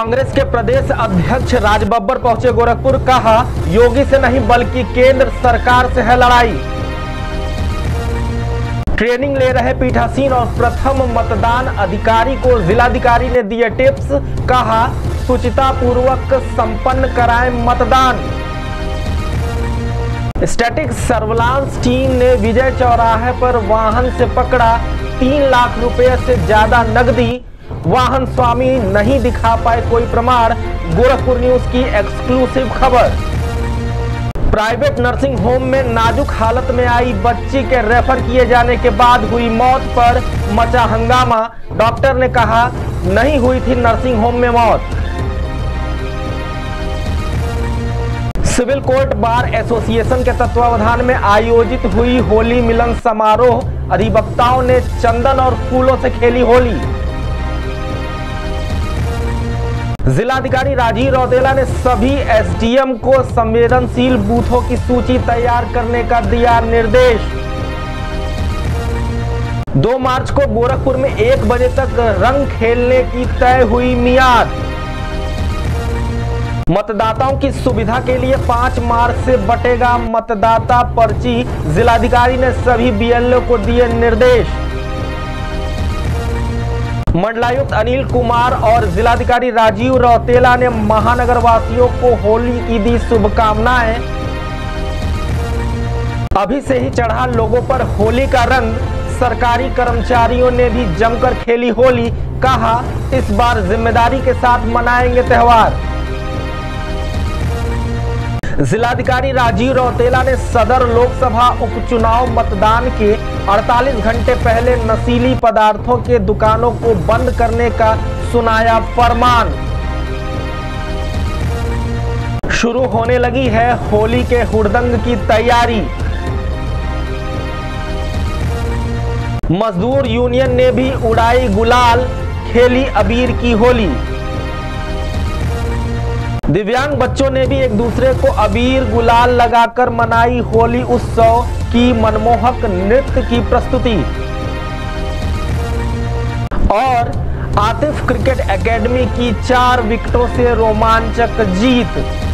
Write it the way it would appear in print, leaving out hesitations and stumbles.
कांग्रेस के प्रदेश अध्यक्ष राजबब्बर पहुंचे गोरखपुर, कहा योगी से नहीं बल्कि केंद्र सरकार से है लड़ाई। ट्रेनिंग ले रहे पीठासीन और प्रथम मतदान अधिकारी को जिलाधिकारी ने दिए टिप्स, कहा शुचिता पूर्वक संपन्न कराएं मतदान। स्टैटिक सर्विलांस टीम ने विजय चौराहे पर वाहन से पकड़ा 3 लाख रुपए से ज्यादा नकदी, वाहन स्वामी नहीं दिखा पाए कोई प्रमाण। गोरखपुर न्यूज की एक्सक्लूसिव खबर। प्राइवेट नर्सिंग होम में नाजुक हालत में आई बच्ची के रेफर किए जाने के बाद हुई मौत पर मचा हंगामा, डॉक्टर ने कहा नहीं हुई थी नर्सिंग होम में मौत। सिविल कोर्ट बार एसोसिएशन के तत्वावधान में आयोजित हुई होली मिलन समारोह, अधिवक्ताओं ने चंदन और फूलों से खेली होली। जिलाधिकारी राजीव रौतेला ने सभी एसडीएम को संवेदनशील बूथों की सूची तैयार करने का दिया निर्देश। 2 मार्च को गोरखपुर में 1 बजे तक रंग खेलने की तय हुई मियाद। मतदाताओं की सुविधा के लिए 5 मार्च से बटेगा मतदाता पर्ची, जिलाधिकारी ने सभी बीएलओ को दिए निर्देश। मंडलायुक्त अनिल कुमार और जिलाधिकारी राजीव रौतेला ने महानगर वासियों को होली की दी शुभकामनाएं। अभी से ही चढ़ा लोगों पर होली का रंग, सरकारी कर्मचारियों ने भी जमकर खेली होली, कहा इस बार जिम्मेदारी के साथ मनाएंगे त्योहार। जिलाधिकारी राजीव रौतेला ने सदर लोकसभा उपचुनाव मतदान के 48 घंटे पहले नशीली पदार्थों के दुकानों को बंद करने का सुनाया फरमान। शुरू होने लगी है होली के हुड़दंग की तैयारी। मजदूर यूनियन ने भी उड़ाई गुलाल, खेली अबीर की होली। दिव्यांग बच्चों ने भी एक दूसरे को अबीर गुलाल लगाकर मनाई होली उत्सव की मनमोहक नृत्य की प्रस्तुति। और आतिफ क्रिकेट एकेडमी की 4 विकेटों से रोमांचक जीत।